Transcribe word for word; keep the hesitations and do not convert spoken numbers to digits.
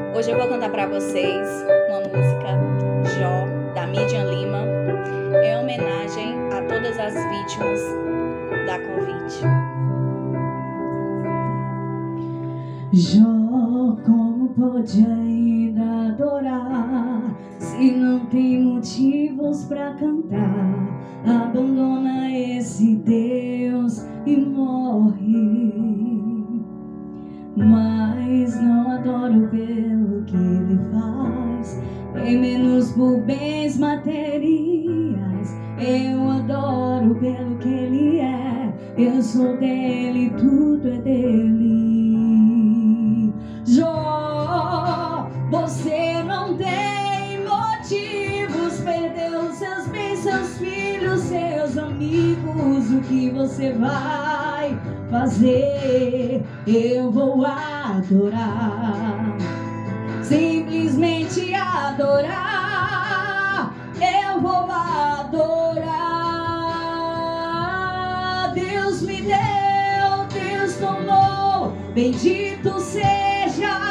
Hoje eu vou cantar para vocês uma música, Jó, da Midian Lima, em homenagem a todas as vítimas da Covid. Jó, como pode ainda adorar se não tem motivos pra cantar? Abandona esse Deus e morre. Mas não adoro pelo que ele faz, nem menos por bens materiais. Eu adoro pelo que ele é, eu sou dele, tudo é dele. Jó, você não tem motivos, perdeu seus bens, seus filhos, seus amigos. O que você vai fazer? Eu vou adorar, simplesmente adorar. Eu vou adorar. Deus me deu, Deus tomou, bendito seja